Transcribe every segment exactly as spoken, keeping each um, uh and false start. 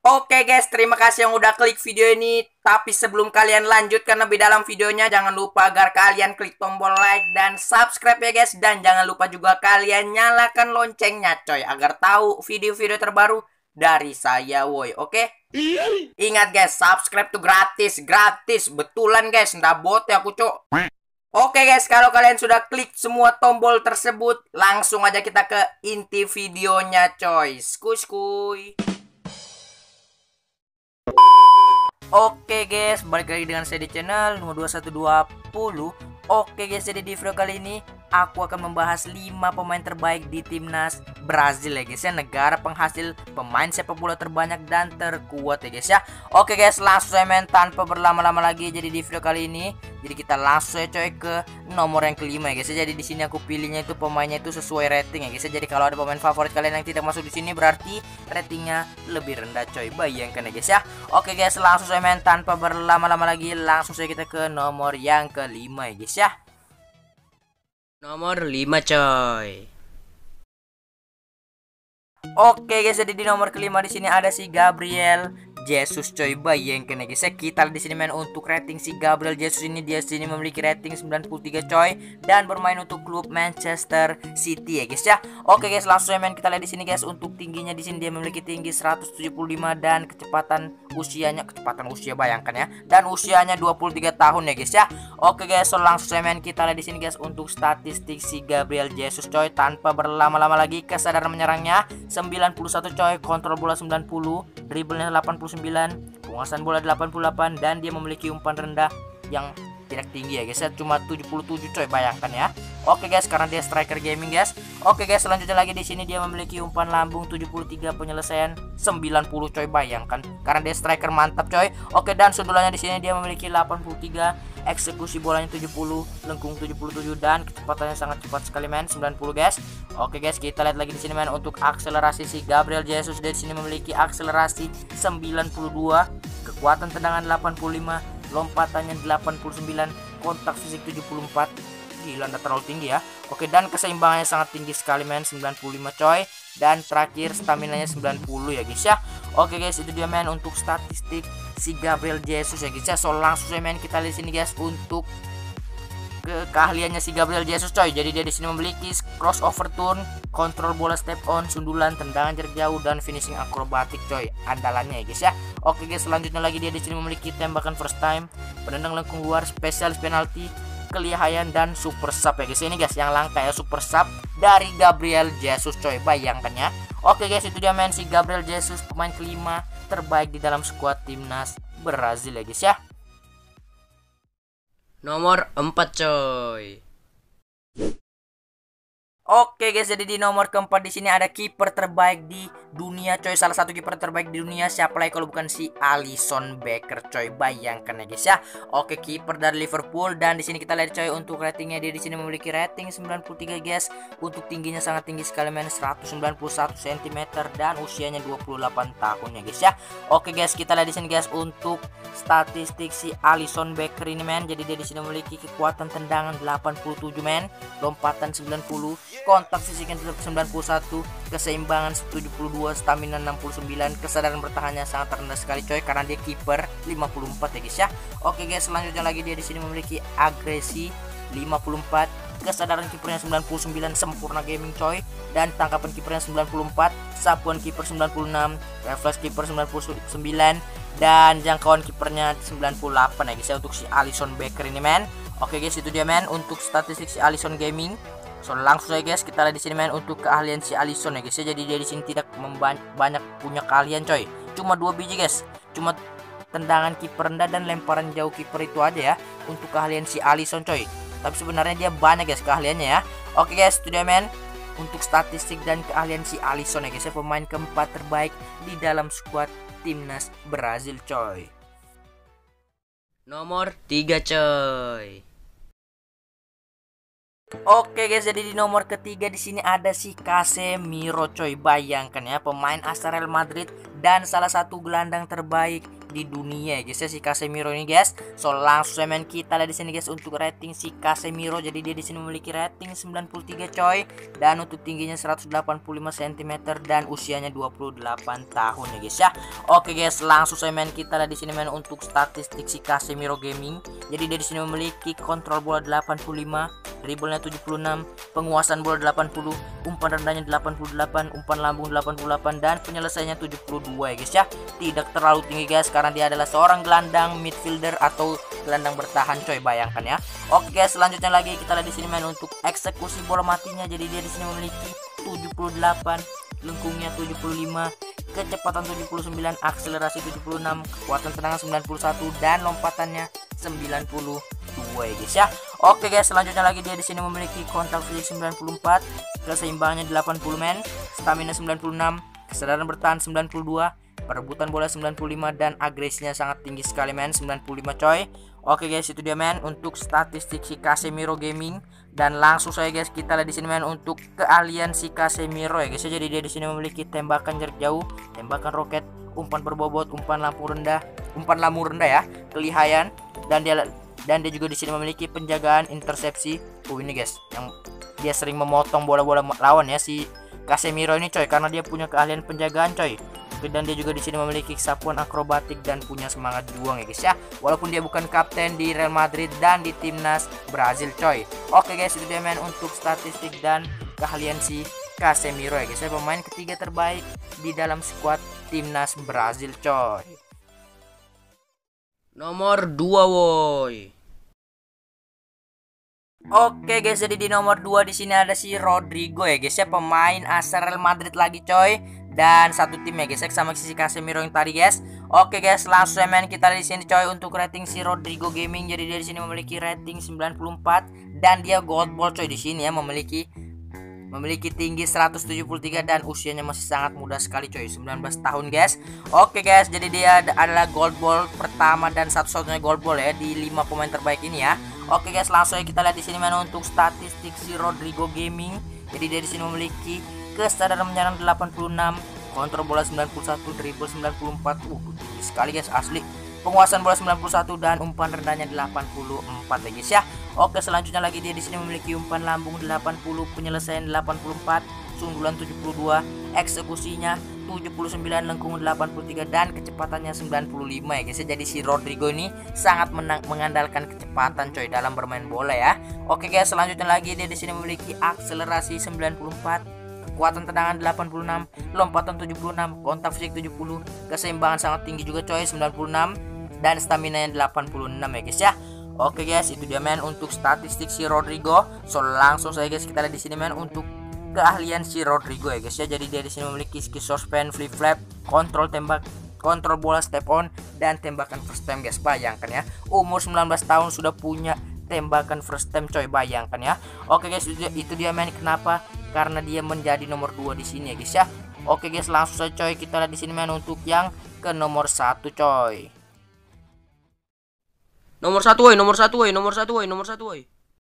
Oke guys, terima kasih yang udah klik video ini. Tapi sebelum kalian lanjutkan lebih dalam videonya, jangan lupa agar kalian klik tombol like dan subscribe ya guys. Dan jangan lupa juga kalian nyalakan loncengnya coy, agar tahu video-video terbaru dari saya woy. Oke? Ingat guys, subscribe tuh gratis, gratis. Betulan guys, nggak bot ya aku cok. Oke guys, kalau kalian sudah klik semua tombol tersebut, langsung aja kita ke inti videonya coy. Skuy skuy. Oke guys, balik lagi dengan saya di channel nomor dua satu dua nol. Oke guys, jadi di video kali ini aku akan membahas lima pemain terbaik di timnas Brazil ya guys ya, negara penghasil pemain sepak bola terbanyak dan terkuat ya guys ya. Oke guys, langsung saya main tanpa berlama-lama lagi. Jadi di video kali ini, jadi kita langsung ya coy ke nomor yang kelima ya guys ya. Jadi di sini aku pilihnya itu pemainnya itu sesuai rating ya guys ya. Jadi kalau ada pemain favorit kalian yang tidak masuk di sini, berarti ratingnya lebih rendah coy. Bayangkan ya guys ya. Oke guys, langsung saya main tanpa berlama-lama lagi. Langsung saja kita ke nomor yang kelima ya guys ya. Nomor lima coy. Oke guys, jadi di nomor kelima di sini ada si Gabriel Jesus coy. Bayangkan ya guys ya, kita di sini main untuk rating si Gabriel Jesus ini, dia sini memiliki rating sembilan puluh tiga coy, dan bermain untuk klub Manchester City ya guys ya. Oke guys, langsung main kita lihat di sini guys. Untuk tingginya di sini dia memiliki tinggi seratus tujuh puluh lima dan kecepatan usianya, kecepatan usia bayangkan ya, dan usianya dua puluh tiga tahun ya guys ya. Oke guys, so langsung main kita lihat di sini guys untuk statistik si Gabriel Jesus coy. Tanpa berlama-lama lagi, kesadaran menyerangnya sembilan puluh satu coy, kontrol bola sembilan puluh, dribblenya delapan puluh sembilan, penguasaan bola delapan puluh delapan, dan dia memiliki umpan rendah yang tidak tinggi ya guys ya, cuma tujuh puluh tujuh coy, bayangkan ya. Oke guys, karena dia striker gaming guys. Oke guys, selanjutnya lagi di sini dia memiliki umpan lambung tujuh puluh tiga, penyelesaian sembilan puluh coy, bayangkan karena dia striker mantap coy. Oke, dan sundulannya di sini dia memiliki delapan puluh tiga, eksekusi bolanya tujuh puluh, lengkung tujuh puluh tujuh, dan kecepatannya sangat cepat sekali men, sembilan puluh guys. Oke guys, kita lihat lagi di sini men untuk akselerasi si Gabriel Jesus. Dia di sini memiliki akselerasi sembilan puluh dua, kekuatan tendangan delapan puluh lima, lompatannya delapan puluh sembilan, kontak fisik tujuh puluh empat. Gila, nggak terlalu tinggi ya. Oke, dan keseimbangannya sangat tinggi sekali men, sembilan puluh lima coy. Dan terakhir staminanya sembilan puluh ya guys ya. Oke guys, itu dia men untuk statistik si Gabriel Jesus ya guys ya. So langsung saya main kita lihat sini guys untuk ke keahliannya si Gabriel Jesus coy. Jadi dia di sini memiliki crossover turn, kontrol bola step on, sundulan, tendangan jarak jauh, dan finishing akrobatik coy. Andalannya ya guys ya. Oke guys, selanjutnya lagi dia di sini memiliki tembakan first time, penendang lengkung luar, spesialis penalti, kelihayan, dan super sub ya guys. Ini guys yang langka ya, super sub dari Gabriel Jesus coy, bayangkan ya. Oke guys, itu dia main si Gabriel Jesus, pemain kelima terbaik di dalam skuad timnas Brazil ya guys ya. Nomor empat coy. Oke guys, jadi di nomor keempat di sini ada kiper terbaik di dunia coy. Salah satu kiper terbaik di dunia, siapa lagi kalau bukan si Alisson Becker coy. Bayangkan ya guys ya. Oke, kiper dari Liverpool, dan di sini kita lihat coy untuk ratingnya, dia di sini memiliki rating sembilan puluh tiga guys. Untuk tingginya sangat tinggi sekali men, seratus sembilan puluh satu sentimeter, dan usianya dua puluh delapan tahun ya guys ya. Oke guys, kita lihat di sini guys untuk statistik si Alisson Becker ini men. Jadi dia di sini memiliki kekuatan tendangan delapan puluh tujuh men, lompatan sembilan puluh, kontak fisiknya sembilan puluh satu, keseimbangan tujuh puluh dua, stamina enam puluh sembilan, kesadaran bertahannya sangat rendah sekali coy karena dia kiper, lima puluh empat ya guys ya. Oke guys, selanjutnya lagi dia di sini memiliki agresi lima puluh empat, kesadaran kipernya sembilan puluh sembilan, sempurna gaming coy, dan tangkapan kipernya sembilan puluh empat, sapuan kiper sembilan puluh enam, refleks kiper sembilan puluh sembilan, dan jangkauan kipernya sembilan puluh delapan ya guys ya untuk si Alisson Becker ini men. Oke guys, itu dia men untuk statistik si Alisson gaming. So langsung aja guys, kita lihat di sini main untuk keahlian si Alisson ya guys ya. Jadi dia di sini tidak banyak punya keahlian coy, cuma dua biji guys, cuma tendangan kiper rendah dan lemparan jauh kiper, itu aja ya untuk keahlian si Alisson coy. Tapi sebenarnya dia banyak guys keahliannya ya. Oke guys, itu dia men untuk statistik dan keahlian si Alisson ya guys ya, pemain keempat terbaik di dalam skuad timnas Brazil coy. Nomor tiga coy. Oke guys, jadi di nomor ketiga di sini ada si Casemiro coy. Bayangkan ya, pemain asal Real Madrid dan salah satu gelandang terbaik di dunia ya guys ya si Casemiro ini guys. So langsung saya main kita lihat di sini guys untuk rating si Casemiro. Jadi dia di sini memiliki rating sembilan puluh tiga coy, dan untuk tingginya seratus delapan puluh lima sentimeter dan usianya dua puluh delapan tahun ya guys ya. Oke guys, langsung saya main kita lihat di sini main untuk statistik si Casemiro Gaming. Jadi dia di sini memiliki kontrol bola delapan puluh lima, dribblenya tujuh puluh enam, penguasaan bola delapan puluh, umpan rendahnya delapan puluh delapan, umpan lambung delapan puluh delapan, dan penyelesaiannya tujuh puluh dua ya guys ya. Tidak terlalu tinggi guys karena dia adalah seorang gelandang midfielder atau gelandang bertahan coy, bayangkan ya. Oke guys, selanjutnya lagi kita lihat di sini main untuk eksekusi bola matinya. Jadi dia di sini memiliki tujuh puluh delapan, lengkungnya tujuh puluh lima, kecepatan tujuh puluh sembilan, akselerasi tujuh puluh enam, kekuatan tendangan sembilan puluh satu, dan lompatannya sembilan puluh dua ya guys ya. Oke guys, selanjutnya lagi dia di sini memiliki kontak fisik sembilan puluh empat, keseimbangannya delapan puluh men, stamina sembilan puluh enam, kesadaran bertahan sembilan puluh dua, perebutan bola sembilan puluh lima, dan agresinya sangat tinggi sekali men, sembilan puluh lima coy. Oke guys, itu dia men untuk statistik si Casemiro Gaming. Dan langsung saya guys kita lihat di sini men untuk keahlian si Casemiro ya guys. Jadi dia di sini memiliki tembakan jarak jauh, tembakan roket, umpan berbobot, umpan lampu rendah, umpan lampu rendah ya, kelihayan, dan dia dan dia juga di sini memiliki penjagaan intersepsi. Oh ini guys, yang dia sering memotong bola-bola lawan ya si Casemiro ini coy, karena dia punya keahlian penjagaan coy. Dan dia juga di sini memiliki kesapuan akrobatik dan punya semangat juang ya guys ya. Walaupun dia bukan kapten di Real Madrid dan di timnas Brazil coy. Oke guys, itu dia main untuk statistik dan keahlian si Casemiro ya guys ya, pemain ketiga terbaik di dalam skuad timnas Brazil coy. Nomor dua woi. Oke guys, jadi di nomor dua di sini ada si Rodrigo ya guys ya, pemain asal Real Madrid lagi coy, dan satu tim ya guys ya, sama si Casemiro yang tadi guys. Oke guys, langsung main kita di sini coy untuk rating si Rodrigo Gaming. Jadi dia di sini memiliki rating sembilan puluh empat dan dia gold ball coy di sini ya, memiliki memiliki tinggi seratus tujuh puluh tiga dan usianya masih sangat muda sekali coy, sembilan belas tahun guys. Oke guys, jadi dia adalah gold ball pertama dan satu-satunya gold ball ya di lima pemain terbaik ini ya. Oke guys, langsung aja kita lihat di sini mana untuk statistik si Rodrigo Gaming. Jadi dia di sini memiliki kesadaran menyerang delapan puluh enam, kontrol bola sembilan puluh satu, dribble sembilan puluh empat. Uh, tinggi sekali guys asli. Penguasaan bola sembilan puluh satu dan umpan rendahnya delapan puluh empat ya guys ya. Oke, selanjutnya lagi dia di sini memiliki umpan lambung delapan puluh, penyelesaian delapan puluh empat, sundulan tujuh puluh dua, eksekusinya tujuh puluh sembilan, lengkung delapan puluh tiga, dan kecepatannya sembilan puluh lima ya guys ya. Jadi si Rodrigo ini sangat menang, mengandalkan kecepatan coy dalam bermain bola ya. Oke guys, selanjutnya lagi dia di sini memiliki akselerasi sembilan puluh empat, kekuatan tendangan delapan puluh enam, lompatan tujuh puluh enam, kontak fisik tujuh puluh, keseimbangan sangat tinggi juga coy sembilan puluh enam, dan stamina nya delapan puluh enam ya guys ya. Oke guys, itu dia men untuk statistik si Rodrigo. So langsung saya guys kita lihat di sini men untuk keahlian si Rodrigo ya guys ya. Jadi dia di sini memiliki skill suspend, flip flap, kontrol tembak, kontrol bola step on, dan tembakan first time guys. Bayangkan ya, umur sembilan belas tahun sudah punya tembakan first time coy, bayangkan ya. Oke guys, itu dia, itu dia men kenapa? Karena dia menjadi nomor dua di sini ya guys ya. Oke guys, langsung saja coy kita lihat di sini men untuk yang ke nomor satu coy. Nomor satu woi, nomor satu woi, nomor satu woi, nomor satu woi.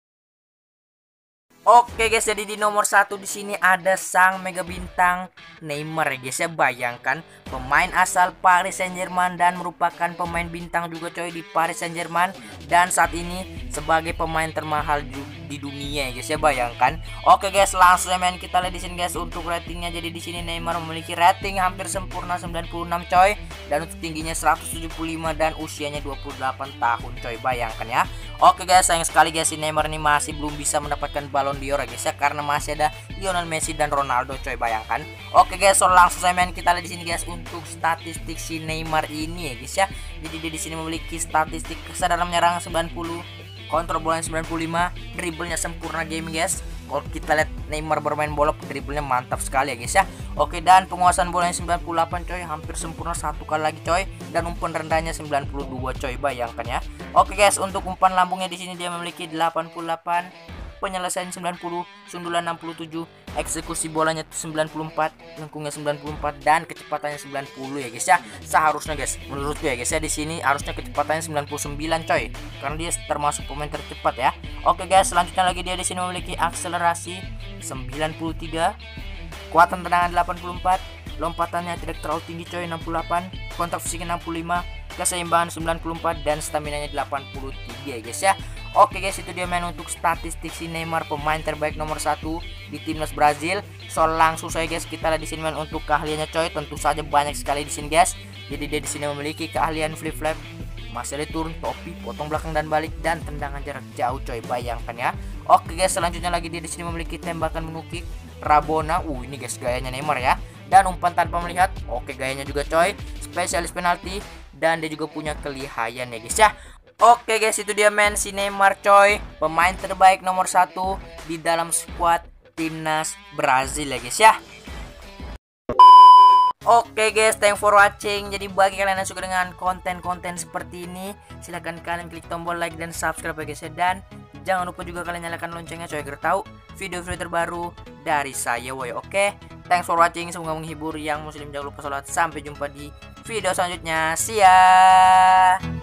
Oke guys, jadi di nomor satu di sini ada sang mega bintang Neymar ya guys ya. Bayangkan pemain asal Paris Saint-Germain dan merupakan pemain bintang juga coy di Paris Saint-Germain, dan saat ini sebagai pemain termahal di dunia ya guys ya, bayangkan. Oke guys, langsung main kita lihat di sini guys untuk ratingnya. Jadi di sini Neymar memiliki rating hampir sempurna sembilan puluh enam coy, dan untuk tingginya seratus tujuh puluh lima dan usianya dua puluh delapan tahun coy, bayangkan ya. Oke guys, sayang sekali guys si Neymar ini masih belum bisa mendapatkan Ballon d'Or ya guys ya, karena masih ada Lionel Messi dan Ronaldo coy, bayangkan. Oke guys, so langsung saya main kita lihat di sini guys untuk statistik si Neymar ini ya guys ya. Jadi dia di sini memiliki statistik kesadaran menyerang sembilan puluh, kontrol bola sembilan puluh lima, dribblenya sempurna gaming guys. Kalau kita lihat Neymar bermain bola, dribblenya mantap sekali ya guys ya. Oke, dan penguasaan bolanya sembilan puluh delapan coy, hampir sempurna satu kali lagi coy, dan umpan rendahnya sembilan puluh dua coy, bayangkan ya. Oke guys, untuk umpan lambungnya di sini dia memiliki delapan puluh delapan, penyelesaian sembilan puluh, sundulan enam puluh tujuh, eksekusi bolanya sembilan puluh empat, lengkungnya sembilan puluh empat, dan kecepatannya sembilan puluh ya guys ya. Seharusnya guys, menurutku ya guys ya, di sini harusnya kecepatannya sembilan puluh sembilan coy, karena dia termasuk pemain tercepat ya. Oke guys, selanjutnya lagi dia di sini memiliki akselerasi sembilan puluh tiga, kekuatan tendangan delapan puluh empat, lompatannya tidak terlalu tinggi coy enam puluh delapan, kontak fisik enam puluh lima, keseimbangan sembilan puluh empat dan stamina nya delapan puluh tiga ya guys ya. Oke guys, itu dia main untuk statistik si Neymar, pemain terbaik nomor satu di timnas Brazil. So langsung saya guys kita lihat di sini main untuk keahliannya coy. Tentu saja banyak sekali di sini guys. Jadi dia di sini memiliki keahlian flip flap, Marcelo turun, topi, potong belakang dan balik, dan tendangan jarak jauh coy, bayangkan ya. Oke guys, selanjutnya lagi dia di sini memiliki tembakan menukik Rabona. Uh ini guys gayanya Neymar ya. Dan umpan tanpa melihat. Oke gayanya juga coy, spesialis penalti, dan dia juga punya kelihayan ya guys ya. Oke guys, itu dia main si Neymar coy, pemain terbaik nomor satu di dalam squad timnas Brazil ya guys ya. Oke guys, thanks for watching. Jadi bagi kalian yang suka dengan konten-konten seperti ini, silahkan kalian klik tombol like dan subscribe ya guys ya. Dan jangan lupa juga kalian nyalakan loncengnya coy agar tahu video-video terbaru dari saya woy. Oke, thanks for watching, semoga menghibur. Yang muslim jangan lupa sholat. Sampai jumpa di video selanjutnya. See ya.